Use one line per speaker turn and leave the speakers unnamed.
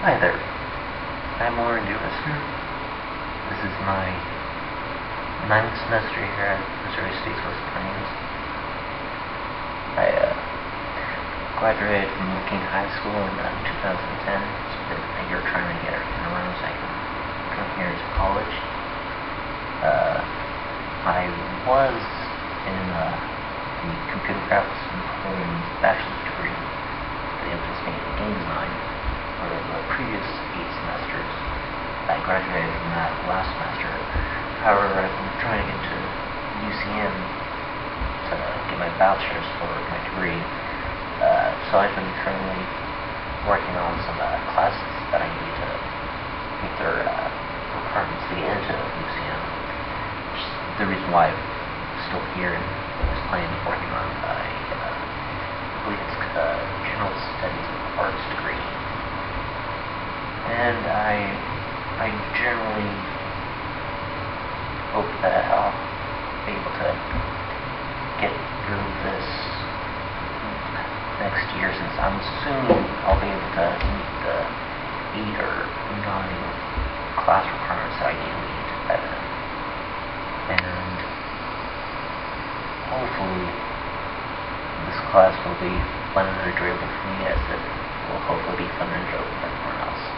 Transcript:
Hi there, I'm Lauren Dumas. This is my 9th semester here at Missouri State's West Plains. I graduated from King High School in 2010. It's been a year trying to get everything around so I can come here to college. I was in the computer graphics and performance bachelor's degree with the emphasis being in game design for the previous 8 semesters. I graduated from that last semester. However, I've been trying to get to UCM to get my bachelor's for my degree. So I've been currently working on some classes that I need to meet their requirements to get into UCM. Which is the reason why I'm still here and was planning on working on I believe it's General Studies and Arts degree. And I generally hope that I'll be able to get through this next year, since I'm assuming I'll be able to meet the 8 or 9 class requirements that I need to meet by then. And hopefully this class will be fun and enjoyable for me, as it will hopefully be fun and enjoyable for everyone else.